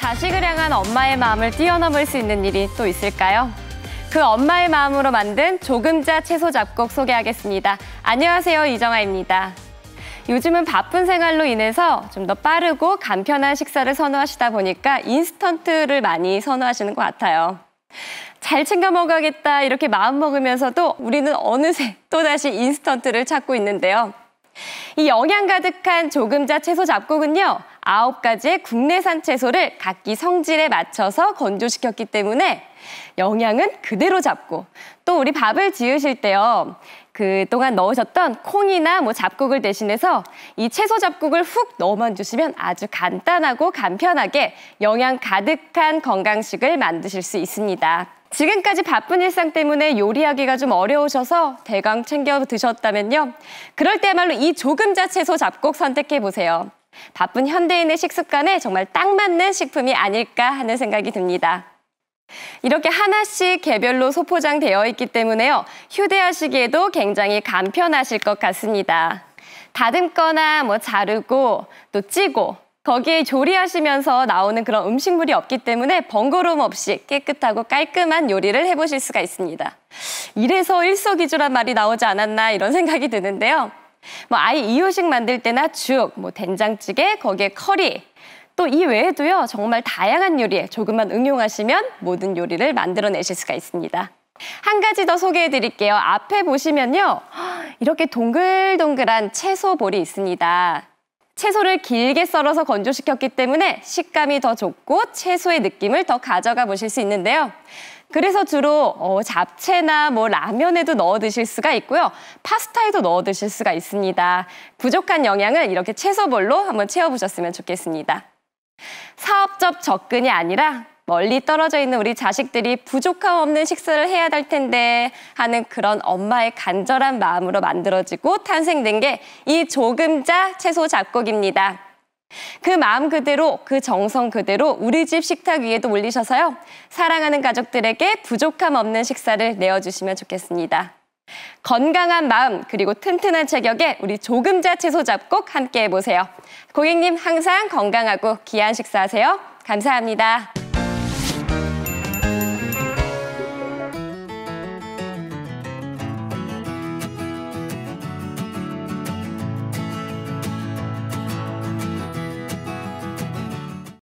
자식을 향한 엄마의 마음을 뛰어넘을 수 있는 일이 또 있을까요? 그 엄마의 마음으로 만든 조금자 채소 잡곡 소개하겠습니다. 안녕하세요, 이정아입니다. 요즘은 바쁜 생활로 인해서 좀 더 빠르고 간편한 식사를 선호하시다 보니까 인스턴트를 많이 선호하시는 것 같아요. 잘 챙겨 먹어야겠다 이렇게 마음먹으면서도 우리는 어느새 또다시 인스턴트를 찾고 있는데요. 이 영양 가득한 조금자 채소 잡곡은요, 9가지의 국내산 채소를 각기 성질에 맞춰서 건조시켰기 때문에 영양은 그대로 잡고, 또 우리 밥을 지으실 때요, 그동안 넣으셨던 콩이나 잡곡을 대신해서 이 채소 잡곡을 훅 넣어만 주시면 아주 간단하고 간편하게 영양 가득한 건강식을 만드실 수 있습니다. 지금까지 바쁜 일상 때문에 요리하기가 좀 어려우셔서 대강 챙겨 드셨다면요, 그럴 때야말로 이 조금자 채소 잡곡 선택해보세요. 바쁜 현대인의 식습관에 정말 딱 맞는 식품이 아닐까 하는 생각이 듭니다. 이렇게 하나씩 개별로 소포장되어 있기 때문에요, 휴대하시기에도 굉장히 간편하실 것 같습니다. 다듬거나 자르고 또 찌고 거기에 조리하시면서 나오는 그런 음식물이 없기 때문에 번거로움 없이 깨끗하고 깔끔한 요리를 해보실 수가 있습니다. 이래서 일석이조란 말이 나오지 않았나 이런 생각이 드는데요. 아이 이유식 만들 때나 죽, 된장찌개, 거기에 커리, 또 이 외에도요, 정말 다양한 요리에 조금만 응용하시면 모든 요리를 만들어내실 수가 있습니다. 한 가지 더 소개해 드릴게요. 앞에 보시면요, 이렇게 동글동글한 채소볼이 있습니다. 채소를 길게 썰어서 건조시켰기 때문에 식감이 더 좋고 채소의 느낌을 더 가져가 보실 수 있는데요. 그래서 주로 잡채나 라면에도 넣어 드실 수가 있고요. 파스타에도 넣어 드실 수가 있습니다. 부족한 영양을 이렇게 채소볼로 한번 채워보셨으면 좋겠습니다. 사업적 접근이 아니라 멀리 떨어져 있는 우리 자식들이 부족함 없는 식사를 해야 될 텐데 하는 그런 엄마의 간절한 마음으로 만들어지고 탄생된 게 이 조금자 채소 잡곡입니다. 그 마음 그대로, 그 정성 그대로 우리 집 식탁 위에도 올리셔서요, 사랑하는 가족들에게 부족함 없는 식사를 내어주시면 좋겠습니다. 건강한 마음 그리고 튼튼한 체격에 우리 조금자 채소 잡곡 함께 해보세요. 고객님 항상 건강하고 귀한 식사하세요. 감사합니다.